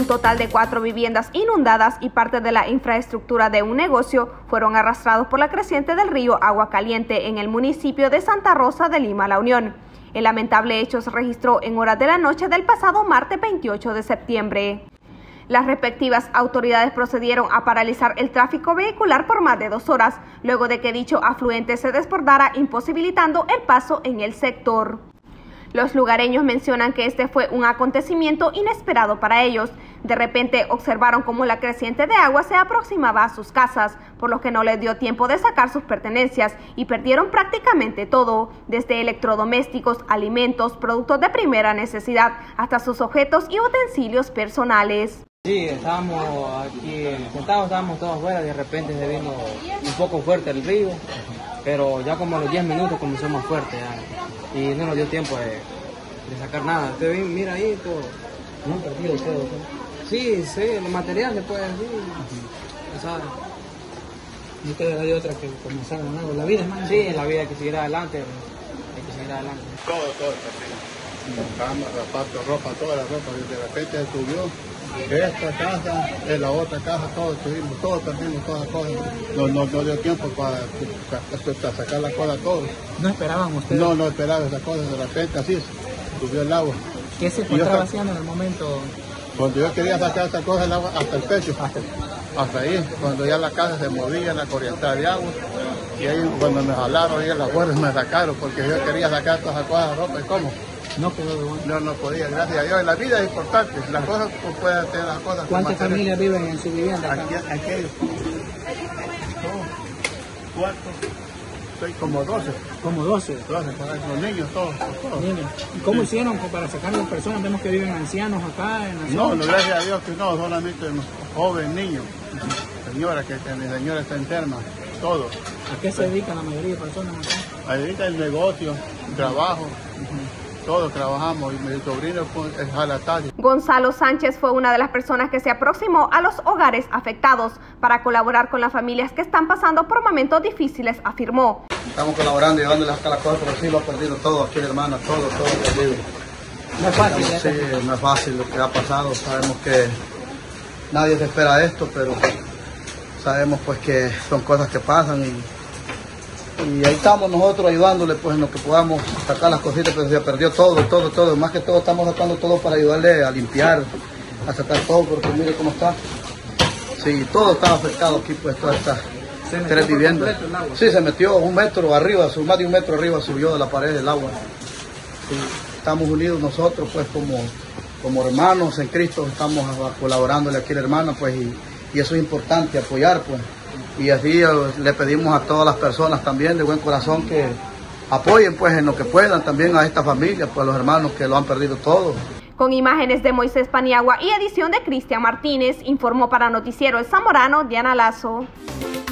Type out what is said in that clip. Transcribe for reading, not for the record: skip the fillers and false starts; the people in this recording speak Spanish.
Un total de 4 viviendas inundadas y parte de la infraestructura de un negocio fueron arrastrados por la creciente del río Agua Caliente en el municipio de Santa Rosa de Lima, La Unión. El lamentable hecho se registró en horas de la noche del pasado martes 28 de septiembre. Las respectivas autoridades procedieron a paralizar el tráfico vehicular por más de 2 horas, luego de que dicho afluente se desbordara, imposibilitando el paso en el sector. Los lugareños mencionan que este fue un acontecimiento inesperado para ellos. De repente observaron cómo la creciente de agua se aproximaba a sus casas, por lo que no les dio tiempo de sacar sus pertenencias y perdieron prácticamente todo, desde electrodomésticos, alimentos, productos de primera necesidad, hasta sus objetos y utensilios personales. Sí, estábamos aquí sentados, estábamos todos afuera, de repente se vino un poco fuerte el río, pero ya como a los 10 minutos comenzó más fuerte ya, y no nos dio tiempo de sacar nada. Usted mira ahí todo. ¿No han perdido todo? Sí, los materiales pues sí. O sea, no queda de otra que comenzar de nuevo. La vida es más. Sí, la vida hay que seguir adelante, hay que seguir adelante. Todo, cama, zapatos, ropa, toda la ropa, y de repente se subió. Esta casa, en la otra casa, todos perdimos todas las cosas. No dio tiempo para sacar las cosas todos. ¿No esperaban ustedes? No esperaban esas cosas, de repente así subió el agua. ¿Qué se encontraba haciendo en el momento? Cuando yo quería sacar esa cosa, el agua hasta el pecho, hasta ahí, cuando ya la casa se movía, la corriente de agua, y ahí cuando me jalaron, ahí las fuerzas me sacaron, porque yo quería sacar todas esas cosas de ropa, ¿y cómo? No quedó de bueno. No podía, gracias a Dios. La vida es importante, las cosas pues, pueden tener las cosas. ¿Cuántas familias viven en su vivienda acá? Aquí cuartos, soy como 12. ¿Como 12? 12, los niños, todos. Niños. ¿Y cómo hicieron para sacar a las personas? Vemos que viven ancianos acá en la zona. No, gracias a Dios que no, solamente jóvenes, niños, señora, que mi señora está enferma, todos. ¿A qué se dedican la mayoría de personas acá? Ahí dedica el negocio, el trabajo. Todos trabajamos y mi sobrino es jalatario. Gonzalo Sánchez fue una de las personas que se aproximó a los hogares afectados para colaborar con las familias que están pasando por momentos difíciles, afirmó. Estamos colaborando y llevándoles acá las cosas, pero sí lo ha perdido todo aquí, hermana, todo perdido. No es fácil. Sí, no es fácil lo que ha pasado. Sabemos que nadie se espera esto, pero sabemos pues que son cosas que pasan y ahí estamos nosotros ayudándole pues en lo que podamos sacar las cositas, pero se perdió todo, más que todo estamos sacando todo para ayudarle a limpiar, a sacar todo, porque mire cómo está. Sí, todo está afectado aquí, pues todas estas 3 viviendas. Sí, se metió 1 metro arriba, más de 1 metro arriba subió de la pared del agua. Sí, estamos unidos nosotros pues como hermanos en Cristo, estamos colaborándole aquí a la hermana pues y eso es importante, apoyar pues. Y así le pedimos a todas las personas también de buen corazón que apoyen pues en lo que puedan también a esta familia, pues a los hermanos que lo han perdido todo. Con imágenes de Moisés Paniagua y edición de Cristian Martínez, informó para Noticiero El Zamorano, Diana Lazo.